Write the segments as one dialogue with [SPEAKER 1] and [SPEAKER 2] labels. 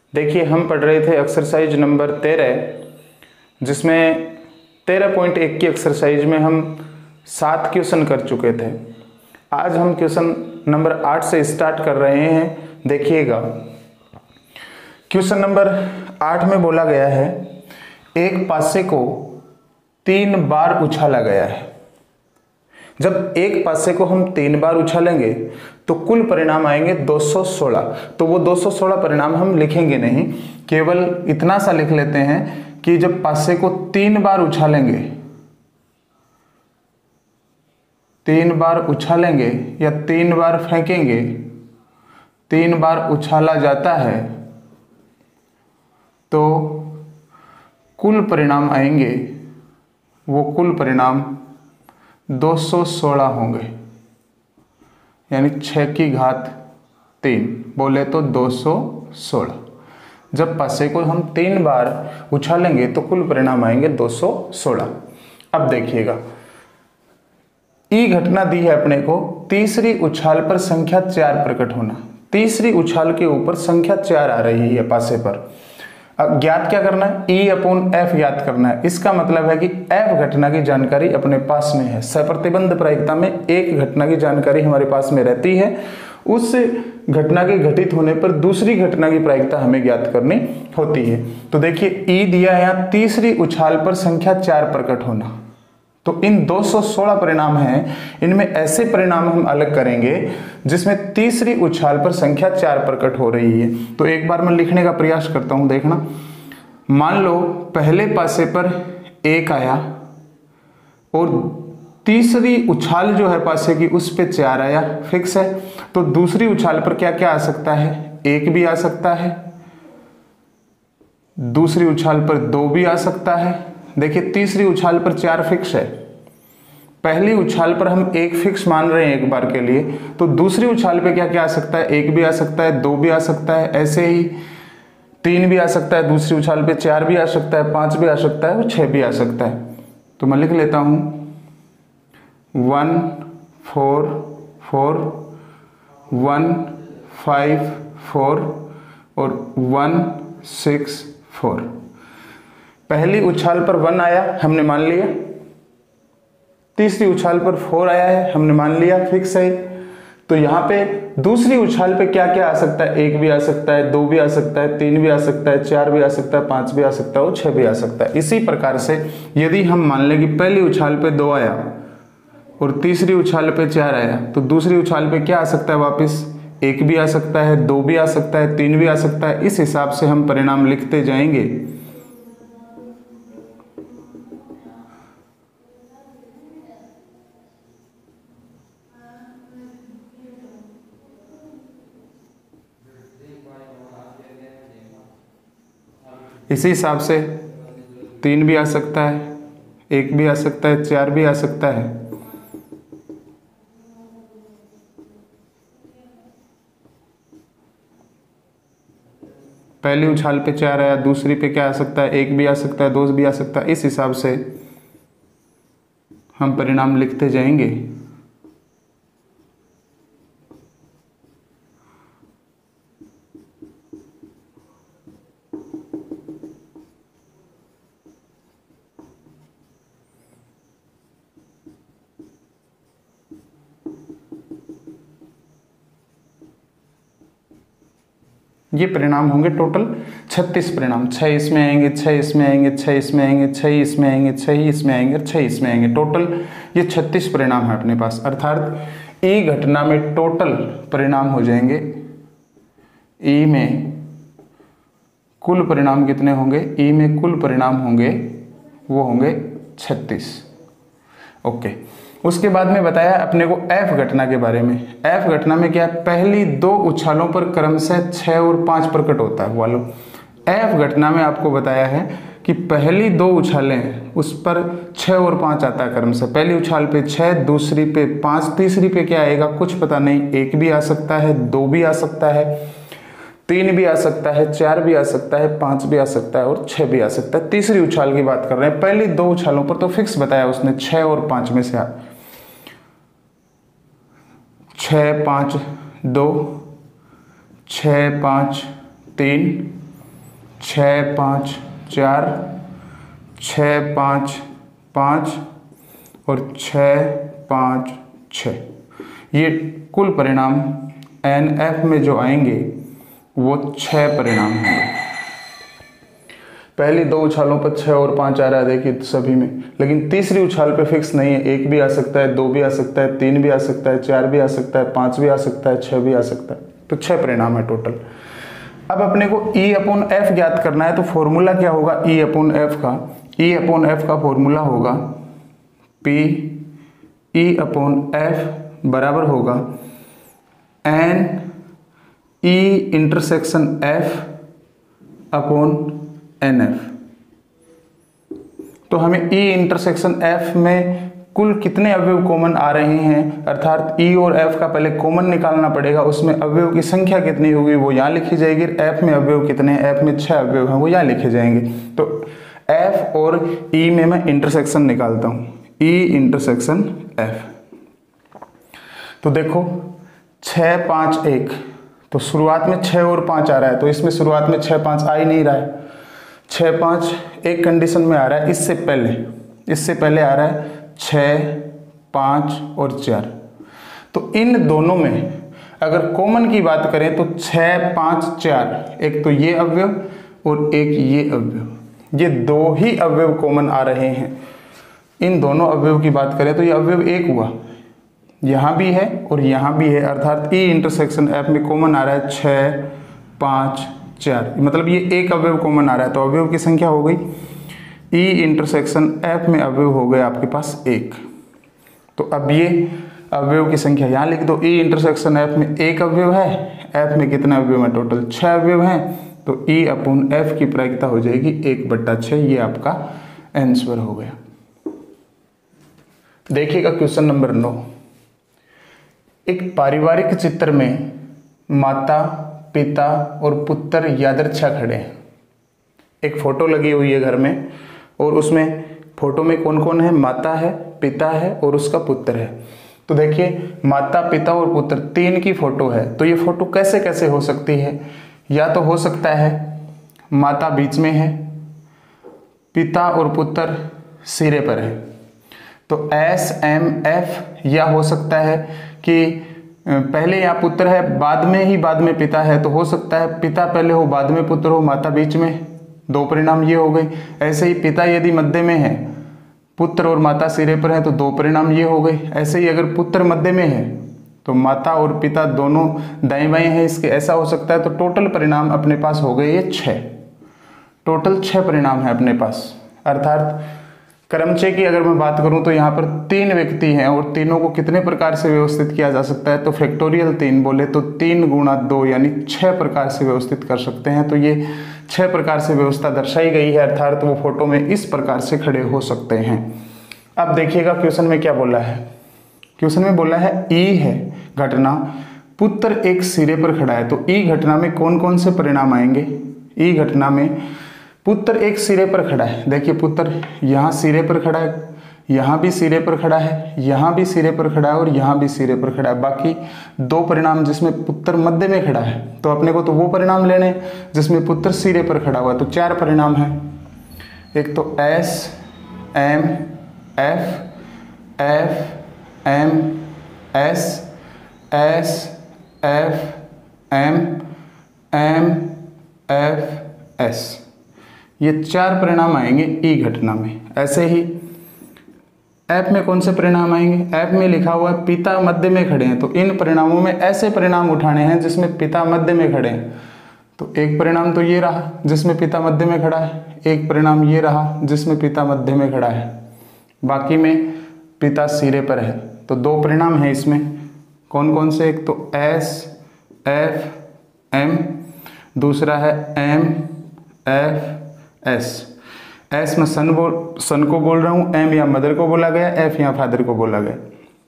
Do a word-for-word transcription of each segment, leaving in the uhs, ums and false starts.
[SPEAKER 1] देखिए हम पढ़ रहे थे एक्सरसाइज नंबर तेरह, जिसमें तेरह पॉइंट एक की एक्सरसाइज में हम सात क्वेश्चन कर चुके थे। आज हम क्वेश्चन नंबर आठ से स्टार्ट कर रहे हैं। देखिएगा, क्वेश्चन नंबर आठ में बोला गया है एक पासे को तीन बार उछाला गया है। जब एक पासे को हम तीन बार उछालेंगे तो कुल परिणाम आएंगे दो सौ सोलह। तो वो दो सौ सोलह परिणाम हम लिखेंगे नहीं, केवल इतना सा लिख लेते हैं कि जब पासे को तीन बार उछालेंगे तीन बार उछालेंगे या तीन बार फेंकेंगे, तीन बार उछाला जाता है तो कुल परिणाम आएंगे, वो कुल परिणाम दो सौ सोलह होंगे, यानी छः की घात तीन, बोले तो दो सौ सोलह। जब पासे को हम तीन बार उछालेंगे तो कुल परिणाम आएंगे दो सौ सोलह। अब देखिएगा, ई घटना दी है अपने को, तीसरी उछाल पर संख्या चार प्रकट होना। तीसरी उछाल के ऊपर संख्या चार आ रही है पासे पर। अब ज्ञात क्या करना है, ई अपॉन एफ ज्ञात करना है। इसका मतलब है कि एफ घटना की जानकारी अपने पास में है। सप्रतिबंध प्रायिकता में एक घटना की जानकारी हमारे पास में रहती है, उस घटना के घटित होने पर दूसरी घटना की प्रायिकता हमें ज्ञात करनी होती है। तो देखिए ई दिया है यहाँ, तीसरी उछाल पर संख्या चार प्रकट होना। तो इन दो सौ सोलह परिणाम हैं, इनमें ऐसे परिणाम हम अलग करेंगे जिसमें तीसरी उछाल पर संख्या चार प्रकट हो रही है। तो एक बार मैं लिखने का प्रयास करता हूं, देखना। मान लो पहले पासे पर एक आया और तीसरी उछाल जो है पासे की उस पे चार आया, फिक्स है। तो दूसरी उछाल पर क्या क्या आ सकता है, एक भी आ सकता है, दूसरी उछाल पर दो भी आ सकता है। देखिए तीसरी उछाल पर चार फिक्स है, पहली उछाल पर हम एक फिक्स मान रहे हैं एक बार के लिए, तो दूसरी उछाल पे क्या क्या आ सकता है, एक भी आ सकता है, दो भी आ सकता है, ऐसे ही तीन भी आ सकता है, दूसरी उछाल पे चार भी आ सकता है, पांच भी आ सकता है और छह भी आ सकता है। तो मैं लिख लेता हूं one four four, one five four और वन सिक्स फोर। पहली उछाल पर वन आया, हमने मान लिया। तीसरी उछाल पर फोर आया है, हमने मान लिया, फिक्स है। तो यहाँ पे दूसरी उछाल पे क्या क्या आ सकता है, एक भी आ सकता है, दो भी आ सकता है, तीन भी आ सकता है, चार भी आ सकता है, पांच भी आ सकता है और छह भी आ सकता है। इसी प्रकार से यदि हम मान लें कि पहली उछाल पे दो आया और तीसरी उछाल पे चार आया, तो दूसरी उछाल पे क्या आ सकता है, वापिस एक भी आ सकता है, दो भी आ सकता है, तीन भी आ सकता है। इस हिसाब से हम परिणाम लिखते जाएंगे। इसी हिसाब से तीन भी आ सकता है, एक भी आ सकता है, चार भी आ सकता है। पहली उछाल पे चार आया, दूसरी पे क्या आ सकता है, एक भी आ सकता है, दो भी आ सकता है। इस हिसाब से हम परिणाम लिखते जाएंगे। ये परिणाम होंगे टोटल छत्तीस परिणाम। छह इसमें आएंगे, छह इसमें आएंगे, छह इसमें आएंगे, छह इसमें आएंगे, छह इसमें आएंगे, छह इसमें आएंगे। टोटल ये छत्तीस परिणाम है अपने पास। अर्थात ई घटना में टोटल परिणाम हो जाएंगे, ई में कुल परिणाम कितने होंगे, ई में कुल परिणाम होंगे वो होंगे छत्तीस। ओके, उसके बाद में बताया अपने को एफ घटना के बारे में। एफ घटना में क्या है, पहली दो उछालों पर क्रमशः छह और पांच प्रकट होता है। वालों एफ घटना में आपको बताया है कि पहली दो उछालें हैं उस पर छह और पांच आता है क्रमशः। पहली उछाल पे छह, दूसरी पे पांच, तीसरी पे क्या आएगा कुछ पता नहीं, एक भी आ सकता है, दो भी आ सकता है, तीन भी आ सकता है, चार भी आ सकता है, पांच भी आ सकता है और छह भी आ सकता है। तीसरी उछाल की बात कर रहे हैं, पहली दो उछालों पर तो फिक्स बताया उसने छह और पांच में से आ छः पाँच दो, छः पाँच तीन छः पाँच चार, छः पाँच पाँच और छः पाँच छः। ये कुल परिणाम एन एफ में जो आएंगे वो छः परिणाम होंगे। पहली दो उछालों पर छः और पाँच आ रहा है देखिए सभी में, लेकिन तीसरी उछाल पे फिक्स नहीं है। एक भी आ सकता है, दो भी आ सकता है, तीन भी आ सकता है, चार भी आ सकता है, पाँच भी आ सकता है, छः भी आ सकता है। तो छः परिणाम है टोटल। अब अपने को ई अपॉन एफ ज्ञात करना है, तो फॉर्मूला क्या होगा ई अपॉन एफ का? ई अपॉन एफ का फॉर्मूला होगा पी ई अपॉन एफ बराबर होगा N E intersection F upon N F. तो हमें ई इंटरसेक्शन एफ में कुल कितने अवयव कॉमन आ रहे हैं, अर्थात ई और एफ का पहले कॉमन निकालना पड़ेगा। उसमें अवयव की संख्या कितनी होगी वो यहाँ लिखी जाएगी। एफ में अवयव कितने हैं? एफ में छह अवयव हैं, वो यहाँ लिखे जाएंगे। तो एफ और ई में मैं इंटरसेक्शन निकालता हूँ, ई इंटरसेक्शन एफ। तो देखो छः पाँच एक, तो शुरुआत में छः और पाँच आ रहा है, तो इसमें शुरुआत में छः पाँच आ ही नहीं रहा है। छः पाँच एक कंडीशन में आ रहा है, इससे पहले इससे पहले आ रहा है छः पाँच और चार। तो इन दोनों में अगर कॉमन की बात करें तो छः पाँच चार, एक तो ये अवयव और एक ये अवयव, ये दो ही अवयव कॉमन आ रहे हैं। इन दोनों अवयव की बात करें तो ये अवयव एक हुआ, यहाँ भी है और यहाँ भी है, अर्थात ई इंटरसेक्शन एफ में कॉमन आ रहा है छः पाँच चार, मतलब ये एक अवयव कॉमन आ रहा है। तो अवयव की संख्या हो गई ई इंटरसेक्शन एफ में अवयव हो गए आपके पास एक। तो अब ये अवयव की संख्या यहाँ लिख दो। ई इंटरसेक्शन एफ में एक अवयव है, एफ में कितने अवयव हैं? टोटल छः अवयव हैं। तो ई अपॉन एफ की प्रायिकता हो जाएगी एक बट्टा छः। ये आपका आंसर हो गया। देखिएगा क्वेश्चन नंबर नौ। एक पारिवारिक चित्र में माता, पिता और पुत्र यादृच्छा खड़े हैं। एक फोटो लगी हुई है घर में और उसमें फोटो में कौन कौन है? माता है, पिता है और उसका पुत्र है। तो देखिए माता, पिता और पुत्र तीन की फोटो है। तो ये फोटो कैसे कैसे हो सकती है? या तो हो सकता है माता बीच में है, पिता और पुत्र सिरे पर है, तो एस एम एफ। या हो सकता है कि पहले यहाँ पुत्र है बाद में ही बाद में पिता है, तो हो सकता है पिता पहले हो बाद में पुत्र हो, माता बीच में। दो परिणाम ये हो गए। ऐसे ही पिता यदि मध्य में है, पुत्र और माता सिरे पर है, तो दो परिणाम ये हो गए। ऐसे ही अगर पुत्र मध्य में है तो माता और पिता दोनों दाएं बाएं हैं इसके, ऐसा हो सकता है। तो टोटल परिणाम अपने पास हो गए ये छः। टोटल छः परिणाम है अपने पास। अर्थात क्रमचय की अगर मैं बात करूं तो यहाँ पर तीन व्यक्ति हैं और तीनों को कितने प्रकार से व्यवस्थित किया जा सकता है? तो फैक्टोरियल तीन बोले तो तीन गुणा दो यानी छह प्रकार से व्यवस्थित कर सकते हैं। तो ये छह प्रकार से व्यवस्था दर्शाई गई है, अर्थात वो फोटो में इस प्रकार से खड़े हो सकते हैं। अब देखिएगा क्वेश्चन में क्या बोला है। क्वेश्चन में बोला है ई है घटना, पुत्र एक सिरे पर खड़ा है। तो ई घटना में कौन कौन से परिणाम आएंगे? ई घटना में पुत्र एक सिरे पर खड़ा है। देखिए पुत्र यहाँ सिरे पर खड़ा है, यहाँ भी सिरे पर खड़ा है, यहाँ भी सिरे पर खड़ा है और यहाँ भी सिरे पर खड़ा है। बाकी दो परिणाम जिसमें पुत्र मध्य में खड़ा है, तो अपने को तो वो परिणाम लेने जिसमें पुत्र सिरे पर खड़ा हुआ। तो चार परिणाम है। एक तो S M F, F M S, S F M, M F S, ये चार परिणाम आएंगे ई घटना में। ऐसे ही ऐप में कौन से परिणाम आएंगे? ऐप में लिखा हुआ है पिता मध्य में खड़े हैं, तो इन परिणामों में ऐसे परिणाम उठाने हैं जिसमें पिता मध्य में खड़े हैं। तो एक परिणाम तो ये रहा जिसमें पिता मध्य में खड़ा है, एक परिणाम ये रहा जिसमें पिता मध्य में खड़ा है, बाकी में पिता सिरे पर है। तो दो परिणाम है इसमें। कौन कौन से? एक तो एस एफ एम, दूसरा है एम एफ एस। एस में सन बोल सन को बोल रहा हूँ, एम या मदर को बोला गया, एफ या फादर को बोला गया।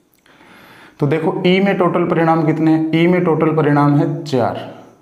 [SPEAKER 1] तो देखो ई में टोटल परिणाम कितने हैं? ई में टोटल परिणाम है चार।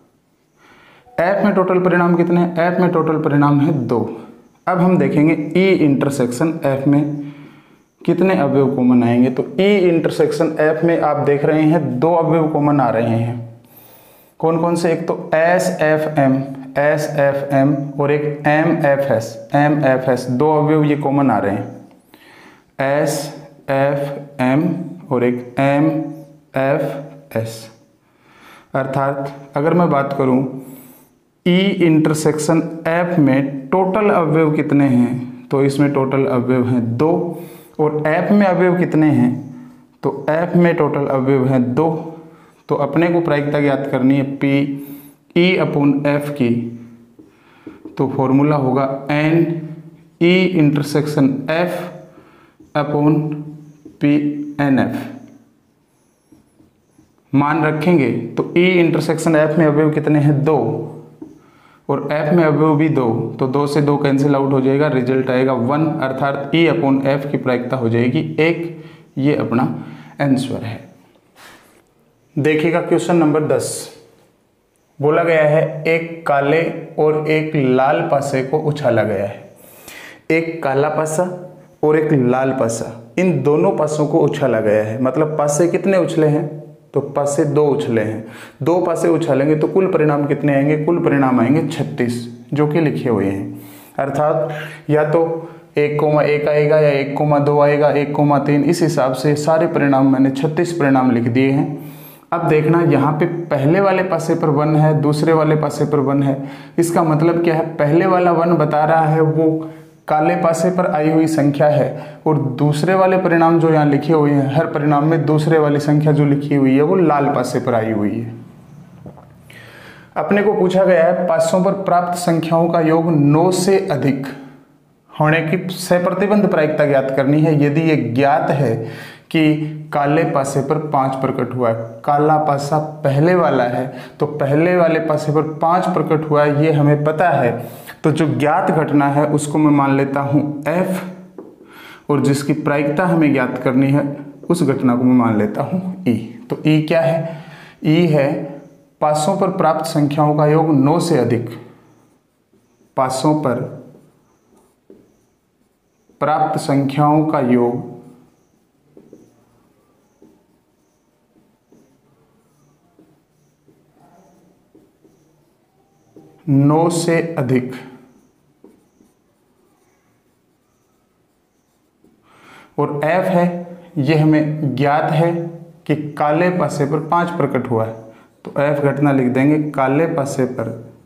[SPEAKER 1] एफ में टोटल परिणाम कितने हैं? एफ में टोटल परिणाम है दो। अब हम देखेंगे ई इंटरसेक्शन एफ में कितने अवयव कॉमन आएंगे। तो ई इंटरसेक्शन एफ में आप देख रहे हैं दो अवयव कॉमन आ रहे हैं। कौन कौन से? एक तो S F M, S F M और एक M F S, M F S दो अवयव ये कॉमन आ रहे हैं, एस एफ एम और एक एम एफ एस। अर्थात अगर मैं बात करूं ई इंटरसेक्शन एफ में टोटल अवयव कितने हैं, तो इसमें टोटल अवयव हैं दो, और एफ में अवयव कितने हैं, तो एफ में टोटल अवयव हैं दो। तो अपने को प्रायिकता ज्ञात करनी है पी ई अपॉन एफ की, तो फॉर्मूला होगा N E intersection F upon P N F. मान रखेंगे तो ई इंटरसेक्शन एफ में अवयव कितने हैं, दो, और एफ में अवयव भी दो, तो दो से दो कैंसिल आउट हो जाएगा, रिजल्ट आएगा वन, अर्थात ई अपॉन एफ की प्रायिकता हो जाएगी एक। ये अपना आंसर है। देखिएगा क्वेश्चन नंबर दस, बोला गया है एक काले और एक लाल पासे को उछाला गया है। एक काला पासा और एक लाल पासा, इन दोनों पासों को उछाला गया है। मतलब पासे कितने उछले हैं, तो पासे दो उछले हैं। दो पासे उछालेंगे तो कुल परिणाम कितने आएंगे, कुल परिणाम आएंगे छत्तीस, जो कि लिखे हुए हैं। अर्थात या तो एक कोमा एक आएगा या एक कोमा दो आएगा, एक कोमा तीन, इस हिसाब से सारे परिणाम मैंने छत्तीस परिणाम लिख दिए हैं। अब देखना यहाँ पे पहले वाले पासे पर वन है, दूसरे वाले पासे पर वन है। इसका मतलब क्या है, पहले वाला वन बता रहा है वो काले पासे पर आई हुई संख्या है, और दूसरे वाले परिणाम जो यहाँ लिखे हुए हैं, हर परिणाम में दूसरे वाली संख्या जो लिखी हुई है वो लाल पासे पर आई हुई है। अपने को पूछा गया है पासों पर प्राप्त संख्याओं का योग नौ से अधिक होने की सहप्रतिबंध प्रायिकता ज्ञात करनी है। यदि ये ज्ञात है कि काले पासे पर पांच प्रकट हुआ है, काला पासा पहले वाला है, तो पहले वाले पासे पर पांच प्रकट हुआ है, ये हमें पता है। तो जो ज्ञात घटना है उसको मैं मान लेता हूं एफ, और जिसकी प्रायिकता हमें ज्ञात करनी है उस घटना को मैं मान लेता हूं ई। तो ई क्या है, ई है पासों पर प्राप्त संख्याओं का योग नौ से अधिक, पासों पर प्राप्त संख्याओं का योग नौ से अधिक, और एफ है, ये हमें ज्ञात है कि काले पासे पर पांच प्रकट हुआ है, तो एफ घटना लिख देंगे काले पासे पर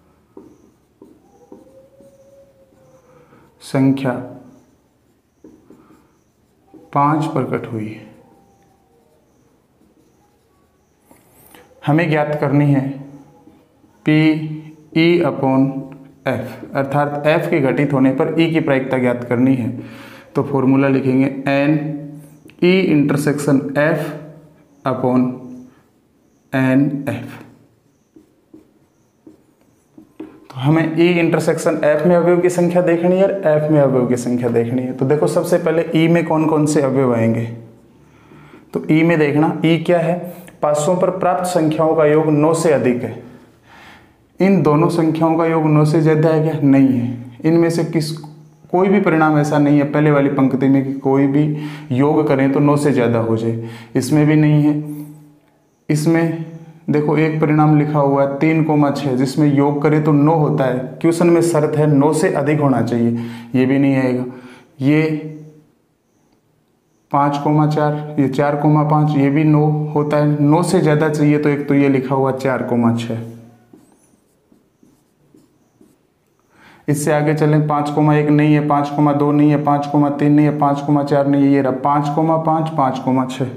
[SPEAKER 1] संख्या पांच प्रकट हुई है। हमें ज्ञात करनी है पी ई अपॉन एफ, अर्थात एफ के घटित होने पर ई की प्रायिकता ज्ञात करनी है। तो फॉर्मूला लिखेंगे N E intersection F upon N F. तो हमें ई इंटरसेक्शन एफ में अवयव की संख्या देखनी है और एफ में अवयव की संख्या देखनी है। तो देखो सबसे पहले ई में कौन कौन से अवयव आएंगे, तो ई में देखना, ई क्या है, पासों पर प्राप्त संख्याओं का योग नौ से अधिक है। इन दोनों संख्याओं का योग नौ से ज्यादा है क्या, नहीं है। इनमें से किस कोई भी परिणाम ऐसा नहीं है पहले वाली पंक्ति में कि कोई भी योग करें तो नौ से ज्यादा हो जाए, इसमें भी नहीं है। इसमें देखो एक परिणाम लिखा हुआ है तीन कोमा छः, जिसमें योग करें तो नौ होता है, क्वेश्चन में शर्त है नौ से अधिक होना चाहिए, ये भी नहीं आएगा। ये पाँच कोमा चार, ये चार कोमा पाँच, ये भी नौ होता है, नौ से ज्यादा चाहिए तो एक तो ये लिखा हुआ चार कोमा छः। इससे आगे चलें, पाँच कोमा एक नहीं है, पाँच कोमा दो नहीं है, पाँच कोमा तीन नहीं है, पाँच कोमा चार नहीं है, ये रहा पाँच कोमा पाँच, पाँच कोमा छः,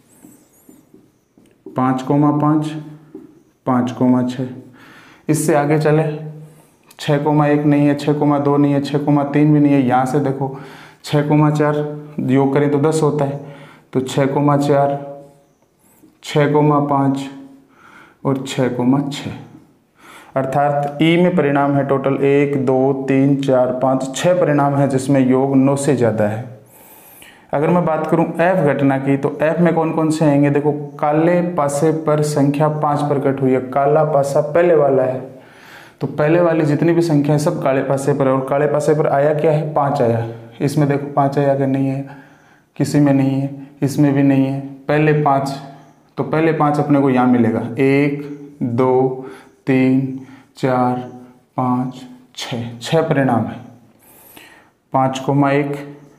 [SPEAKER 1] पाँच कोमा पाँच, पाँच कोमा छः। इससे आगे चले, छः कोमा एक नहीं है, छः कोमा दो नहीं है, छः कोमा तीन भी नहीं है। यहाँ से देखो छः कोमा चार योग करें तो दस होता है, तो छः कोमा चार, छः कोमा पाँच और छः कोमा छः। अर्थात ई में परिणाम है टोटल एक दो तीन चार पाँच, छः परिणाम है जिसमें योग नौ से ज़्यादा है। अगर मैं बात करूं एफ घटना की, तो एफ में कौन कौन से आएंगे, देखो काले पासे पर संख्या पाँच प्रकट हुई है, काला पासा पहले वाला है, तो पहले वाली जितनी भी संख्या है सब काले पासे पर है, और काले पासे पर आया क्या है, पाँच आया। इसमें देखो पाँच आया कि नहीं है, किसी में नहीं है, इसमें भी नहीं है, पहले पाँच, तो पहले पाँच अपने को यहाँ मिलेगा, एक दो तीन चार पाँच, छः, छः परिणाम है। पाँच कोमा एक,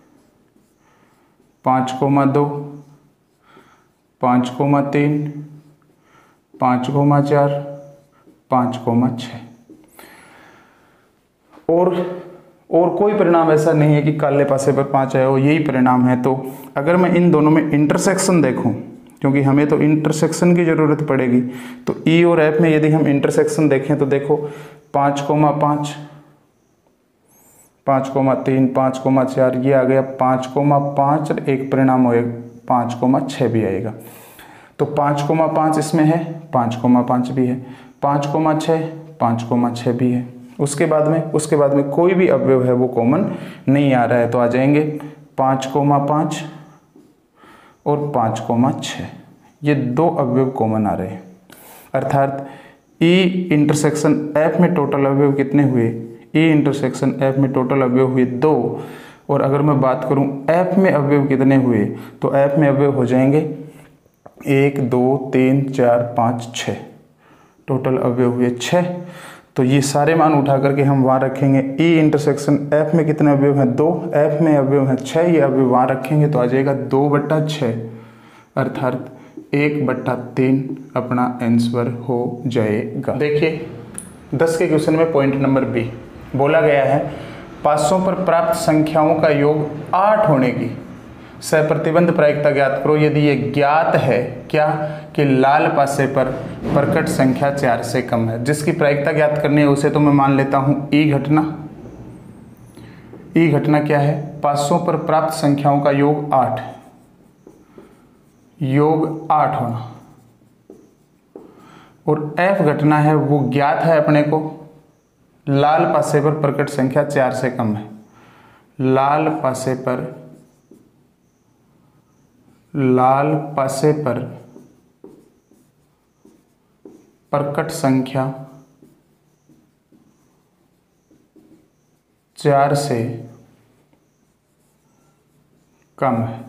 [SPEAKER 1] पाँच कोमा दो, पाँच कोमा तीन, पाँच कोमा चार, पाँच कोमा छः। और और कोई परिणाम ऐसा नहीं है कि काले पासे पर पाँच आए हो, यही परिणाम है। तो अगर मैं इन दोनों में इंटरसेक्शन देखूं, क्योंकि हमें तो इंटरसेक्शन की ज़रूरत पड़ेगी, तो ई और एफ में यदि हम इंटरसेक्शन देखें तो देखो पाँच कोमा पाँच, पाँच कोमा तीन, पाँच कोमा चार, ये आ गया पाँच कोमा पाँच और एक परिणाम होएगा पाँच कोमा छः भी आएगा। तो पाँच कोमा पाँच इसमें है, पाँच कोमा पाँच भी है, पाँच कोमा छः, पाँच कोमा छः भी है। उसके बाद में उसके बाद में कोई भी अवयव है वो कॉमन नहीं आ रहा है, तो आ जाएंगे पाँच कोमा पाँच और पाँच कोमा छः, ये दो अवयव कॉमन आ रहे हैं। अर्थात ई इंटरसेक्शन एफ में टोटल अवयव कितने हुए, ई इंटरसेक्शन एफ में टोटल अवयव हुए दो। और अगर मैं बात करूं एफ में अवयव कितने हुए, तो एफ में अवयव हो जाएंगे एक, दो, तीन, चार, पाँच, छः, टोटल अवयव हुए छः। तो ये सारे मान उठा करके हम वहाँ रखेंगे। ई इंटरसेक्शन एफ में कितने अवयव हैं, दो, एफ में अवयव हैं छः, ये अवयव वहाँ रखेंगे तो आ जाएगा दो बट्टा छः, अर्थात एक बट्टा तीन अपना आंसर हो जाएगा। देखिए दस के क्वेश्चन में पॉइंट नंबर बी बोला गया है पासों पर प्राप्त संख्याओं का योग आठ होने की सहप्रतिबंध प्रायिकता ज्ञात करो। यदि ये ज्ञात है क्या कि लाल पासे पर प्रकट संख्या चार से कम है। जिसकी प्रायिकता ज्ञात करनी है उसे तो मैं मान लेता हूं ई घटना। ई घटना क्या है, पासों पर प्राप्त संख्याओं का योग आठ, योग आठ होना। और एफ घटना है वो ज्ञात है अपने को, लाल पासे पर प्रकट संख्या चार से कम है। लाल पासे पर लाल पासे पर प्रकट संख्या चार से कम है।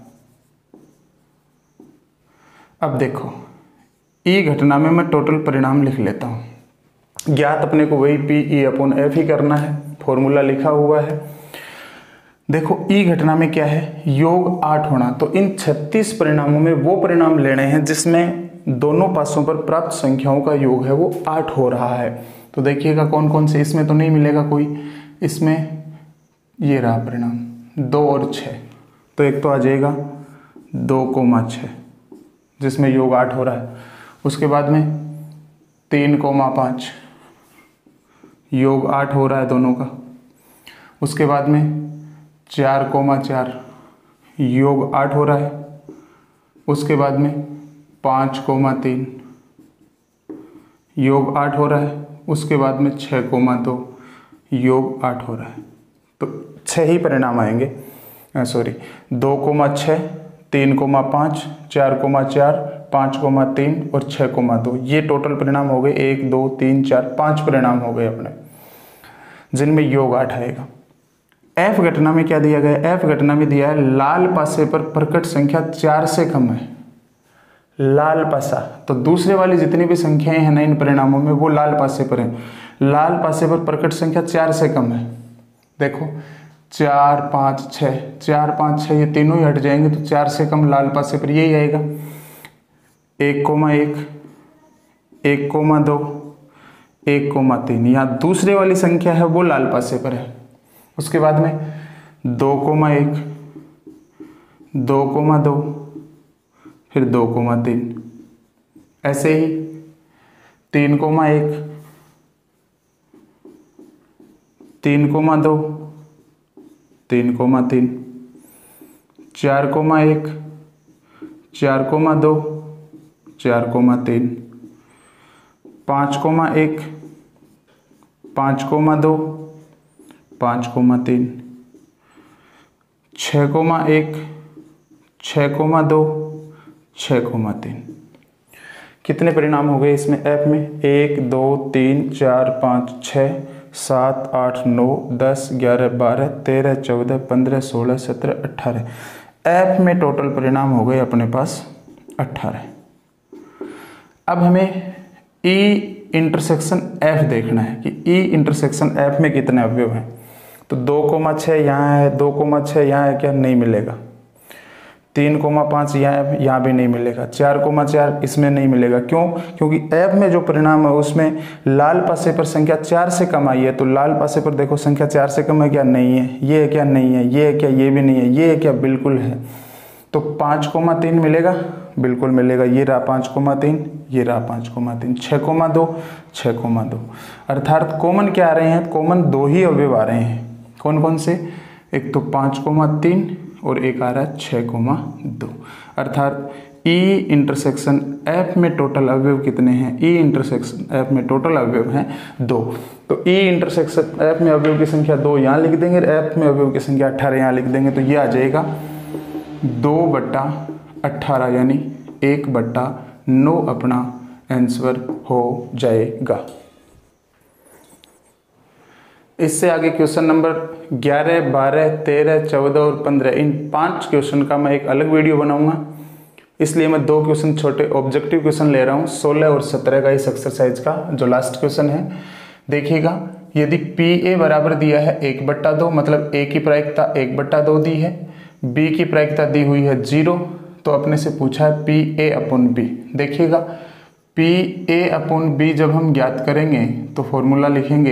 [SPEAKER 1] अब देखो ई घटना में मैं टोटल परिणाम लिख लेता हूं। ज्ञात अपने को वही पी ई अपॉन एफ ही करना है, फॉर्मूला लिखा हुआ है। देखो ई घटना में क्या है, योग आठ होना। तो इन छत्तीस परिणामों में वो परिणाम लेने हैं जिसमें दोनों पासों पर प्राप्त संख्याओं का योग है वो आठ हो रहा है। तो देखिएगा कौन कौन से, इसमें तो नहीं मिलेगा कोई, इसमें ये रहा परिणाम दो और छः, तो एक तो आ जाएगा दो कोमा छः जिसमें योग आठ हो रहा है। उसके बाद में तीन कोमा पाँच, योग आठ हो रहा है दोनों का। उसके बाद में चार कोमा चार, योग आठ हो रहा है। उसके बाद में पाँच कोमा तीन, योग आठ हो रहा है। उसके बाद में छः कोमा दो, योग आठ हो रहा है। तो छः ही परिणाम आएंगे, सॉरी दो कोमा छः, तीन कोमा पाँच, चार कोमा चार, पाँच कोमा तीन और छः कोमा दो, ये टोटल परिणाम हो गए एक, दो, तीन, चार, पाँच परिणाम हो गए अपने, जिनमें योग आठ आएगा। एफ घटना में क्या दिया गया, एफ घटना में दिया है लाल पासे पर प्रकट संख्या चार से कम है। लाल पासा, तो दूसरे वाली जितनी भी संख्याएं हैं ना इन परिणामों में वो लाल पासे पर हैं। लाल पासे पर प्रकट संख्या चार से कम है। देखो चार, पाँच, छः, चार, पाँच, छः, ये तीनों ही हट जाएंगे तो चार से कम लाल पासे पर यही आएगा। एक कोमा एक, एक कोमा दो, एक कोमा तीन, यहाँ दूसरे वाली संख्या है वो लाल पासे पर है। उसके बाद में दो कोमा एक, दो कोमा दो, फिर दो कोमा तीन, ऐसे ही तीन कोमा एक, तीन कोमा दो, तीन कोमा तीन, चार कोमा एक, चार कोमा दो, चार कोमा तीन, पाँच कोमा एक, पाँच कोमा दो, पाँच कोमा तीन, छः कोमा एक, छः कोमा दो, छः कोमा तीन। कितने परिणाम हो गए इसमें एफ में, एक, दो, तीन, चार, पाँच, छः, सात, आठ, नौ, दस, ग्यारह, बारह, तेरह, चौदह, पंद्रह, सोलह, सत्रह, अट्ठारह। एफ में टोटल परिणाम हो गए अपने पास अट्ठारह। अब हमें ई इंटरसेक्शन एफ देखना है कि ई इंटरसेक्शन एफ में कितने अवयव हैं। तो दो कोमा छः यहाँ है, दो कोमा छः यहाँ है, क्या नहीं मिलेगा। तीन कोमा पाँच यहाँ यहाँ भी नहीं मिलेगा। चार कोमा चार इसमें नहीं मिलेगा। क्यों? क्योंकि एफ में जो परिणाम है उसमें लाल पासे पर संख्या चार से कम आई है। तो लाल पासे पर देखो संख्या चार से कम है क्या? नहीं है। ये है क्या? नहीं है। ये है क्या? ये भी नहीं है। ये है क्या? बिल्कुल है। तो पाँच कोमा तीन मिलेगा, बिल्कुल मिलेगा। ये रहा पाँच कोमा तीन, ये रहा पाँच कोमा तीन। छः कोमा दो, छः कोमा दो। अर्थात कॉमन क्या आ रहे हैं? कॉमन दो ही अवयव आ रहे हैं। कौन कौन से? एक तो पाँच कोमा तीन और एक आ रहा है छः कोमा दो। अर्थात ई इंटरसेक्शन एफ में टोटल अवयव कितने हैं? ई इंटरसेक्शन एफ में टोटल अवयव हैं दो। तो ई इंटरसेक्शन एफ में अवयव की संख्या दो यहाँ लिख देंगे, एफ में अवयव की संख्या अठारह यहाँ लिख देंगे। तो ये आ जाएगा दो बट्टा अट्ठारह यानी एक बट्टा नौ अपना आंसर हो जाएगा। इससे आगे क्वेश्चन नंबर ग्यारह, बारह, तेरह, चौदह और पंद्रह, इन पांच क्वेश्चन का मैं एक अलग वीडियो बनाऊंगा, इसलिए मैं दो क्वेश्चन छोटे ऑब्जेक्टिव क्वेश्चन ले रहा हूं। सोलह और सत्रह का इस एक्सरसाइज का जो लास्ट क्वेश्चन है, देखिएगा। यदि पी ए बराबर दिया है एक बट्टा दो, मतलब ए की प्रायिकता एक बट्टा दो दी है, बी की प्रायिकता दी हुई है जीरो, तो अपने से पूछा है पी ए अपॉन बी। देखिएगा पी ए अपॉन बी जब हम ज्ञात करेंगे तो फॉर्मूला लिखेंगे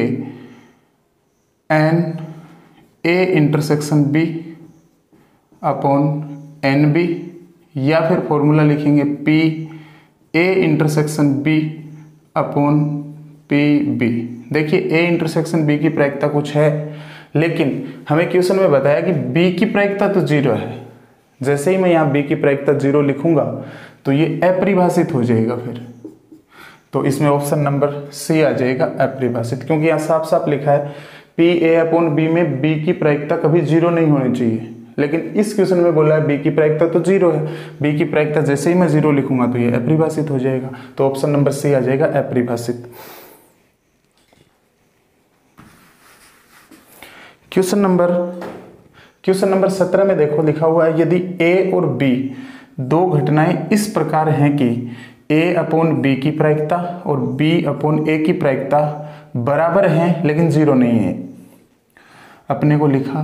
[SPEAKER 1] N A intersection B upon N B, या फिर फॉर्मूला लिखेंगे P A intersection B upon P B. देखिए ए इंटरसेक्शन बी की प्रायिकता कुछ है, लेकिन हमें क्वेश्चन में बताया कि बी की प्रायिकता तो जीरो है। जैसे ही मैं यहाँ बी की प्रायिकता जीरो लिखूंगा तो ये अपरिभाषित हो जाएगा। फिर तो इसमें ऑप्शन नंबर सी आ जाएगा, अपरिभाषित, क्योंकि यहाँ साफ साफ लिखा है पी ए अपॉन बी में बी की प्रायिकता कभी जीरो नहीं होनी चाहिए, लेकिन इस क्वेश्चन में बोला है बी की प्रायिकता तो जीरो है। बी की प्रायिकता जैसे ही मैं जीरो लिखूंगा तो ये अपरिभाषित हो जाएगा। तो ऑप्शन नंबर सी आ जाएगा, अपरिभाषित। क्वेश्चन नंबर क्वेश्चन नंबर सत्रह में देखो लिखा हुआ है यदि ए और बी दो घटनाएं इस प्रकार हैं कि ए अपॉन बी की प्रायिकता और बी अपॉन ए की प्रायिकता बराबर हैं लेकिन जीरो नहीं है। अपने को लिखा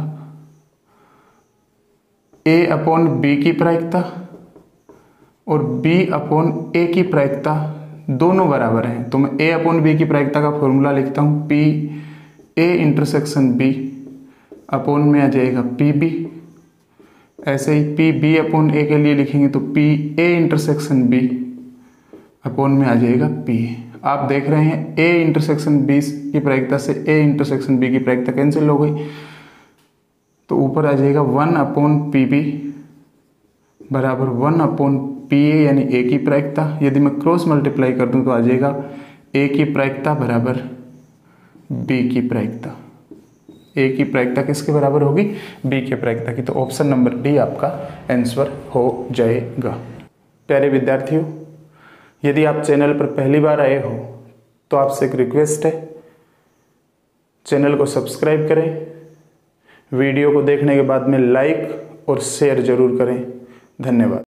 [SPEAKER 1] ए अपॉन बी की प्रायिकता और बी अपॉन ए की प्रायिकता दोनों बराबर हैं, तो मैं ए अपॉन बी की प्रायिकता का फॉर्मूला लिखता हूं P A intersection B upon में आ जाएगा पी बी। ऐसे ही पी बी अपॉन ए के लिए लिखेंगे तो P A intersection B upon में आ जाएगा पी। आप देख रहे हैं ए इंटरसेक्शन बी की प्रायिकता से ए इंटरसेक्शन बी की प्रायिकता कैंसिल हो गई, तो ऊपर आ जाएगा वन अपॉन पी बी बराबर वन अपॉन पी ए यानी ए की प्रायिकता। यदि मैं क्रॉस मल्टीप्लाई कर दूं तो आ जाएगा ए की प्रायिकता बराबर बी की प्रायिकता। ए की प्रायिकता किसके बराबर होगी? बी के प्रायिकता की। तो ऑप्शन नंबर डी आपका आंसर हो जाएगा। प्यारे विद्यार्थियों, यदि आप चैनल पर पहली बार आए हो तो आपसे एक रिक्वेस्ट है, चैनल को सब्सक्राइब करें, वीडियो को देखने के बाद में लाइक और शेयर जरूर करें। धन्यवाद।